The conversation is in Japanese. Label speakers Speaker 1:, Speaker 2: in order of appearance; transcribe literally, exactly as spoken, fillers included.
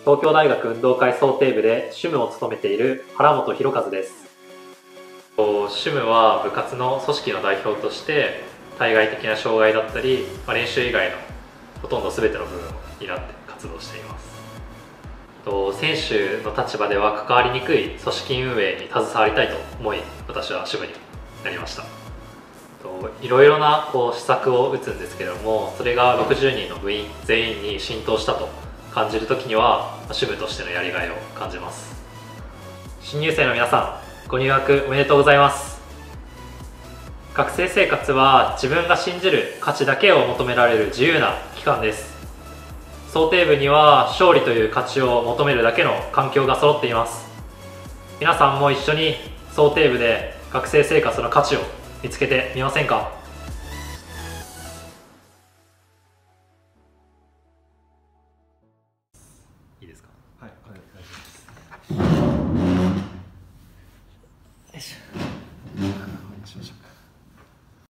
Speaker 1: 東京大学運動会総定部で主務を務めている原本博和です。主務は部活の組織の代表として対外的な障害だったり、まあ、練習以外のほとんど全ての部分を担って活動しています。選手の立場では関わりにくい組織運営に携わりたいと思い、私は主務になりました。いろいろなこう施策を打つんですけれども、それがろくじゅうにんの部員全員に浸透したと感じるときには主務としてのやりがいを感じます。新入生の皆さん、ご入学おめでとうございます。学生生活は自分が信じる価値だけを求められる自由な期間です。総定部には勝利という価値を求めるだけの環境が揃っています。皆さんも一緒に総定部で学生生活の価値を見つけてみませんか？いいですか？
Speaker 2: はい、はい、大丈夫です。よいしょ。しましょうか。